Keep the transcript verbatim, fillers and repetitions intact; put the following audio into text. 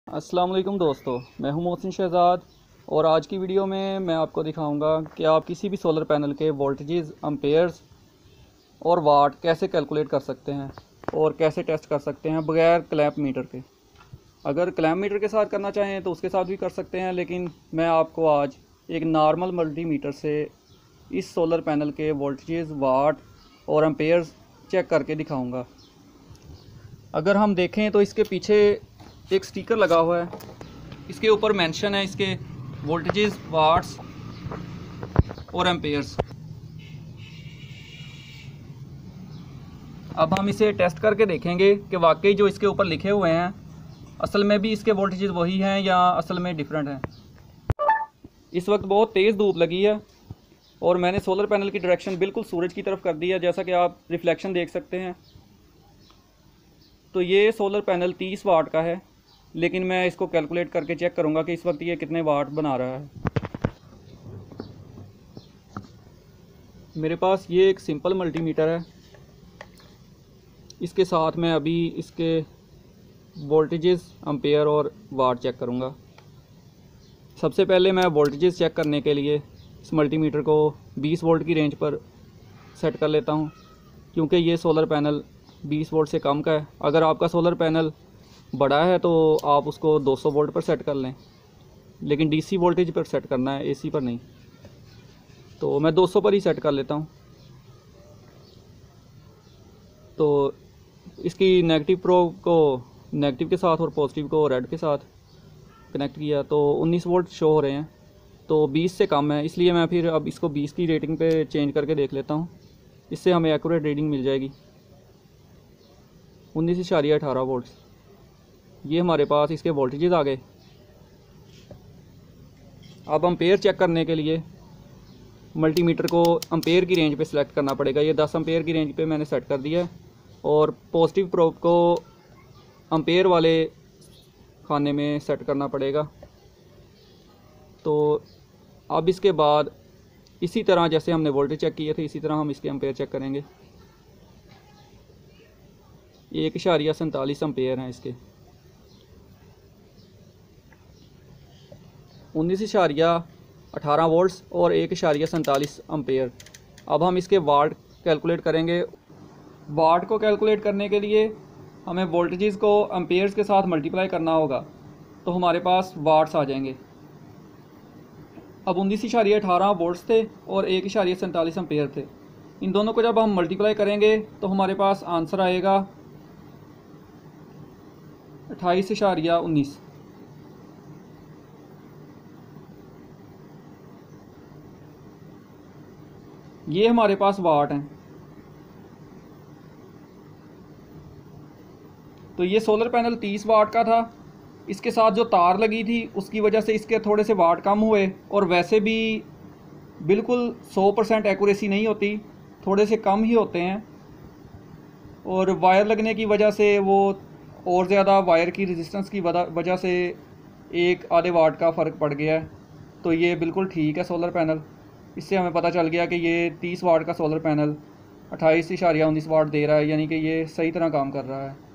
अस्सलाम वालेकुम दोस्तों, मैं हूं मोहसिन शहज़ाद और आज की वीडियो में मैं आपको दिखाऊंगा कि आप किसी भी सोलर पैनल के वोल्टेजेस, एम्पेयर्स और वाट कैसे कैलकुलेट कर सकते हैं और कैसे टेस्ट कर सकते हैं बगैर क्लैंप मीटर के। अगर क्लैंप मीटर के साथ करना चाहें तो उसके साथ भी कर सकते हैं, लेकिन मैं आपको आज एक नॉर्मल मल्टीमीटर से इस सोलर पैनल के वोल्टेजेस, वाट और एम्पेयर्स चेक करके दिखाऊँगा। अगर हम देखें तो इसके पीछे एक स्टिकर लगा हुआ है, इसके ऊपर मेंशन है इसके वोल्टेजेस, वाट्स और एम्पेयर्स। अब हम इसे टेस्ट करके देखेंगे कि वाकई जो इसके ऊपर लिखे हुए हैं असल में भी इसके वोल्टेजेस वही हैं या असल में डिफरेंट हैं। इस वक्त बहुत तेज़ धूप लगी है और मैंने सोलर पैनल की डायरेक्शन बिल्कुल सूरज की तरफ कर दी है, जैसा कि आप रिफ्लेक्शन देख सकते हैं। तो ये सोलर पैनल तीस वाट का है, लेकिन मैं इसको कैलकुलेट करके चेक करूंगा कि इस वक्त ये कितने वाट बना रहा है। मेरे पास ये एक सिंपल मल्टीमीटर है, इसके साथ मैं अभी इसके वोल्टेजेस, एम्पेयर और वाट चेक करूंगा। सबसे पहले मैं वोल्टेजेस चेक करने के लिए इस मल्टीमीटर को बीस वोल्ट की रेंज पर सेट कर लेता हूं, क्योंकि ये सोलर पैनल बीस वोल्ट से कम का है। अगर आपका सोलर पैनल बड़ा है तो आप उसको दो सौ वोल्ट पर सेट कर लें, लेकिन डीसी वोल्टेज पर सेट करना है, एसी पर नहीं। तो मैं दो सौ पर ही सेट कर लेता हूँ। तो इसकी नेगेटिव प्रोब को नेगेटिव के साथ और पॉजिटिव को रेड के साथ कनेक्ट किया तो उन्नीस वोल्ट शो हो रहे हैं, तो बीस से कम है, इसलिए मैं फिर अब इसको बीस की रेटिंग पे चेंज करके देख लेता हूँ। इससे हमें एक्यूरेट रीडिंग मिल जाएगी। उन्नीस इशारिया अठारह वोल्ट ये हमारे पास इसके वोल्टेजेस आ गए। अब एम्पेयर चेक करने के लिए मल्टीमीटर को एम्पेयर की रेंज पे सिलेक्ट करना पड़ेगा। ये दस एम्पेयर की रेंज पे मैंने सेट कर दिया है और पॉजिटिव प्रोब को एम्पेयर वाले खाने में सेट करना पड़ेगा। तो अब इसके बाद इसी तरह जैसे हमने वोल्टेज चेक किए थे, इसी तरह हम इसके एम्पेयर चेक करेंगे। एक इशारिया सैंतालीस एम्पेयर हैं इसके, उन्नीस इशारिया अठारह वोल्ट्स और एक इशारिया सैंतालीस अम्पेयर। अब हम इसके वाट कैलकुलेट करेंगे। वाट को कैलकुलेट करने के लिए हमें वोल्टेजेस को एम्पेयर्स के साथ मल्टीप्लाई करना होगा, तो हमारे पास वाट्स आ जाएंगे। अब उन्नीस इशारिया अठारह वोल्ट्स थे और एक इशारिया सैंतालीस अम्पेयर थे। इन दोनों को जब हम मल्टीप्लाई करेंगे तो हमारे पास आंसर आएगा अट्ठाईस इशारिया उन्नीस। ये हमारे पास वाट हैं। तो ये सोलर पैनल तीस वाट का था, इसके साथ जो तार लगी थी उसकी वजह से इसके थोड़े से वाट कम हुए, और वैसे भी बिल्कुल सौ परसेंट एक्यूरेसी नहीं होती, थोड़े से कम ही होते हैं। और वायर लगने की वजह से वो और ज़्यादा वायर की रेजिस्टेंस की वजह से एक आधे वाट का फ़र्क पड़ गया है। तो ये बिल्कुल ठीक है सोलर पैनल। इससे हमें पता चल गया कि ये तीस वाट का सोलर पैनल अट्ठाईस इशारिया उन्नीस वाट दे रहा है, यानी कि ये सही तरह काम कर रहा है।